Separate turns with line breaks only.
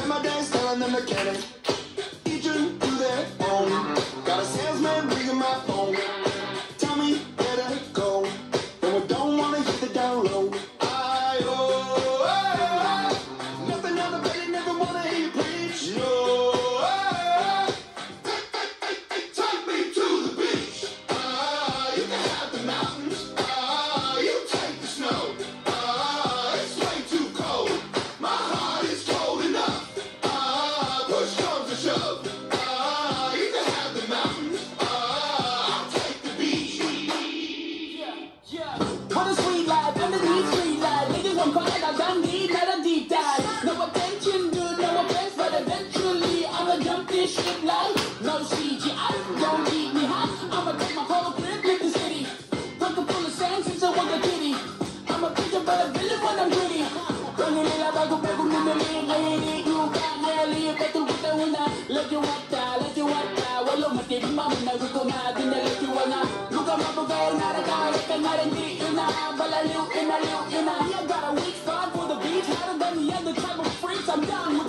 Spend my days telling the mechanic, each and do their own. Got a salesman ringing my phone, tell me where to go, and we don't wanna hit the down low. Nothing on the belly, never wanna hear you preach. Take me to the beach. You can have the mountains. You take the snow. It's way too cold. My heart is cold enough. Push comes to shove. You can have the mountains. I'll take the beach.
What a sweet life, underneath street life. Niggas won't call it, I don't need not a deep dive. No attention, dude, no offense, but eventually I'ma jump this shit like no CGI. Don't keep me hot. I'ma take my whole crib, live the city. Pocket full of sand since I was a kitty. I'm a preacher, but a villain when I'm gritty. Running in la bago, bago, minuli, ngayon, you can't really get to get the una. Let you wata, walo matibig mamuna, gusto natin na let you wanna. Luka mabugay, naragay, ka na rin di ina. Balaliw, ina. I got a weak spot for the beach, hotter than the other type of freaks. I'm down with